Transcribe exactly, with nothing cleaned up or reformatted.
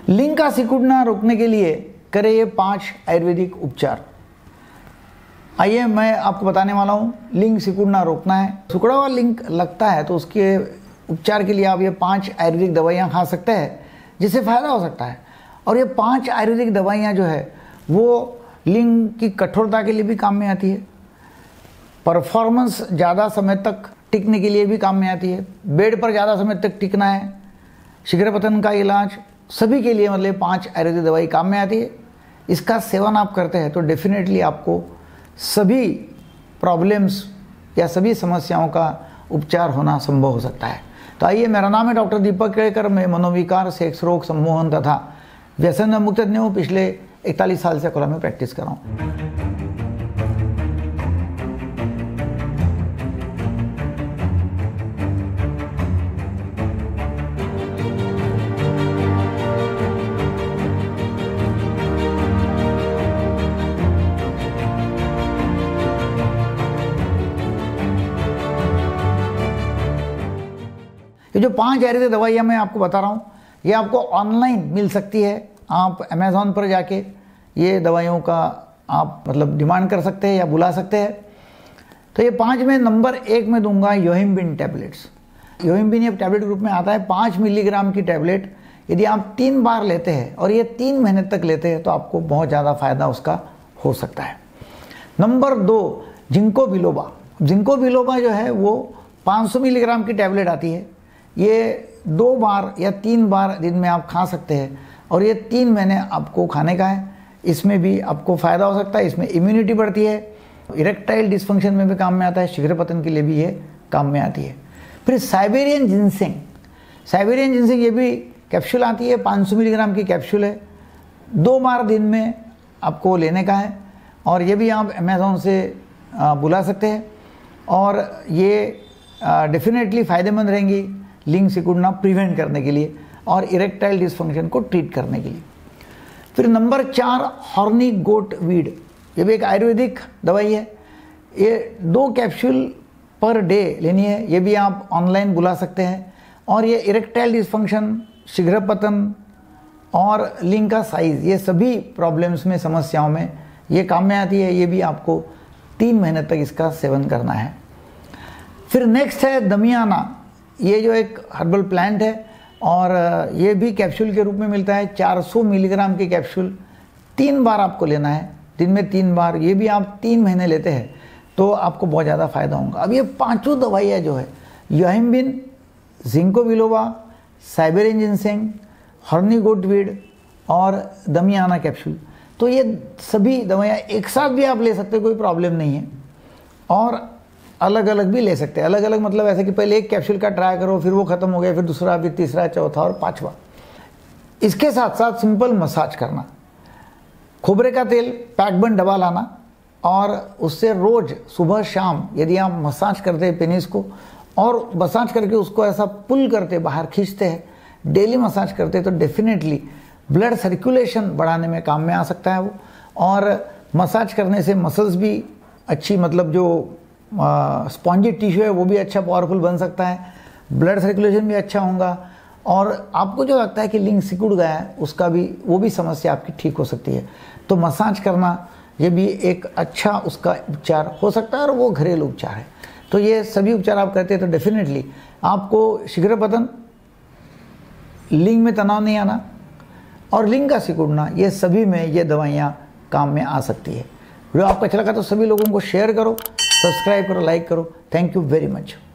लिंग का सिकुड़ना रोकने के लिए करें ये पांच आयुर्वेदिक उपचार। आइए मैं आपको बताने वाला हूँ। लिंग सिकुड़ना रोकना है, सिकुड़ा हुआ लिंग लगता है तो उसके उपचार के लिए आप ये पांच आयुर्वेदिक दवाइयाँ खा सकते हैं जिससे फ़ायदा हो सकता है। और ये पांच आयुर्वेदिक दवाइयाँ जो है वो लिंग की कठोरता के लिए भी काम में आती है, परफॉर्मेंस ज़्यादा समय तक टिकने के लिए भी काम में आती है, बेड पर ज़्यादा समय तक टिकना है, शीघ्रपतन का इलाज, सभी के लिए मतलब पांच आयुर्वेदिक दवाई काम में आती है। इसका सेवन आप करते हैं तो डेफिनेटली आपको सभी प्रॉब्लम्स या सभी समस्याओं का उपचार होना संभव हो सकता है। तो आइए, मेरा नाम है डॉक्टर दीपक केड़कर। मैं मनोविकार, सेक्स रोग, सम्मोहन तथा व्यसन मुक्त तज्ञ हूँ। पिछले इकतालीस साल से कोला में प्रैक्टिस कर रहा हूँ। ये जो पांच आयुर्वेदिक दवाइयाँ मैं आपको बता रहा हूँ ये आपको ऑनलाइन मिल सकती है। आप अमेज़ॉन पर जाके ये दवाइयों का आप मतलब डिमांड कर सकते हैं या बुला सकते हैं। तो ये पांच में नंबर एक में दूंगा योहिम्बिन टैबलेट्स। योहिम्बिन ये टैबलेट ग्रुप में आता है। पाँच मिलीग्राम की टैबलेट यदि आप तीन बार लेते हैं और ये तीन महीने तक लेते हैं तो आपको बहुत ज़्यादा फायदा उसका हो सकता है। नंबर दो, जिंको बिलोबा। जिंको बिलोबा जो है वो पाँच सौ मिलीग्राम की टैबलेट आती है। ये दो बार या तीन बार दिन में आप खा सकते हैं और ये तीन महीने आपको खाने का है। इसमें भी आपको फ़ायदा हो सकता है। इसमें इम्यूनिटी बढ़ती है, इरेक्टाइल डिस्फंक्शन में भी काम में आता है, शीघ्रपतन के लिए भी ये काम में आती है। फिर साइबेरियन जिनसेंग। साइबेरियन जिनसेंग ये भी कैप्सूल आती है, पाँच सौ मिलीग्राम की कैप्सूल है। दो बार दिन में आपको लेने का है और ये भी आप अमेज़ॉन से बुला सकते हैं और ये डेफिनेटली फ़ायदेमंद रहेंगी लिंग सिकुड़ना प्रिवेंट करने के लिए और इरेक्टाइल डिस्फंक्शन को ट्रीट करने के लिए। फिर नंबर चार, हॉर्नी गोट वीड। ये भी एक आयुर्वेदिक दवाई है। ये दो कैप्सूल पर डे लेनी है। ये भी आप ऑनलाइन बुला सकते हैं और ये इरेक्टाइल डिस्फंक्शन, शीघ्रपतन और लिंग का साइज, ये सभी प्रॉब्लम्स में, समस्याओं में ये काम में आती है। ये भी आपको तीन महीने तक इसका सेवन करना है। फिर नेक्स्ट है दमियाना। ये जो एक हर्बल प्लांट है और ये भी कैप्सूल के रूप में मिलता है। चार सौ मिलीग्राम की कैप्सूल तीन बार आपको लेना है, दिन में तीन बार। ये भी आप तीन महीने लेते हैं तो आपको बहुत ज़्यादा फायदा होगा। अब ये पांचों दवाइयाँ जो है yohimbine, ginkgo biloba, Siberian ginseng, horny goat weed और दमियाना कैप्सूल, तो ये सभी दवाइयाँ एक साथ भी आप ले सकते हो, कोई प्रॉब्लम नहीं है। और अलग अलग भी ले सकते हैं। अलग अलग मतलब ऐसे कि पहले एक कैप्सूल का ट्राई करो, फिर वो खत्म हो गया, फिर दूसरा, फिर तीसरा, चौथा और पांचवा। इसके साथ साथ सिंपल मसाज करना, खोबरे का तेल पैक बंद डबा लाना और उससे रोज सुबह शाम यदि आप मसाज करते हैं पेनिस को और मसाज करके उसको ऐसा पुल करते बाहर खींचते हैं, डेली मसाज करते हैं तो डेफिनेटली ब्लड सर्कुलेशन बढ़ाने में काम में आ सकता है वो। और मसाज करने से मसल्स भी अच्छी, मतलब जो स्पॉन्जी टिश्यू है वो भी अच्छा पावरफुल बन सकता है, ब्लड सर्कुलेशन भी अच्छा होगा और आपको जो लगता है कि लिंग सिकुड़ गया है उसका भी, वो भी समस्या आपकी ठीक हो सकती है। तो मसाज करना ये भी एक अच्छा उसका उपचार हो सकता है और वो घरेलू उपचार है। तो ये सभी उपचार आप करते हैं तो डेफिनेटली आपको शीघ्रपतन, लिंग में तनाव नहीं आना और लिंग का सिकुड़ना, ये सभी में ये दवाइयाँ काम में आ सकती है। वीडियो आपको अच्छा लगा तो सभी लोगों को शेयर करो, सब्सक्राइब करो, लाइक करो। Thank you very much.